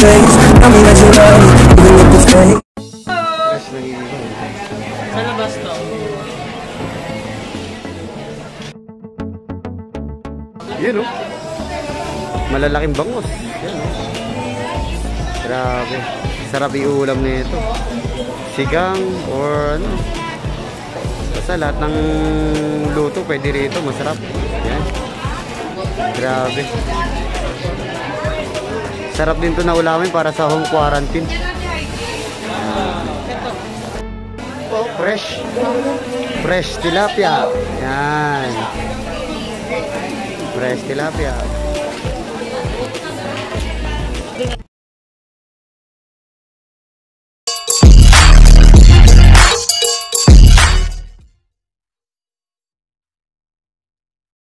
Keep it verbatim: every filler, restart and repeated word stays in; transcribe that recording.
face. Tell me that you love me, even if it's fake. Sa labas to. Yun o. Malalaking bangus. Yan o. Grabe. Sarap iulam nito. Sigang or ano. Basta lahat ng luto pwede rito. Masarap. Yan. Grabe. Sarap din to na ulamin para sa home quarantine. Oh, fresh. Fresh tilapia. Yan. Fresh tilapia.